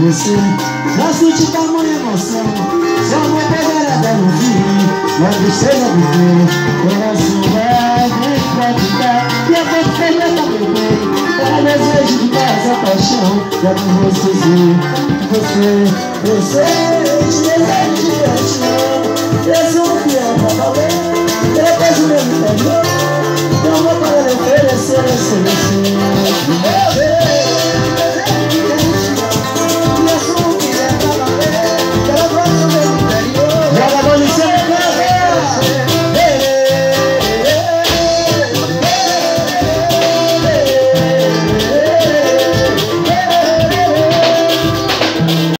você. Gosto de tamanha emoção, só amor poderá dar no fim. Logo seja viver, coração vai vir pra ficar. E a voz fermenta meu bem, para desejo de essa paixão. Já com você te desejo de paixão. Eu sou um fiel pra valer, depois o meu interior. Não vou para oferecer esse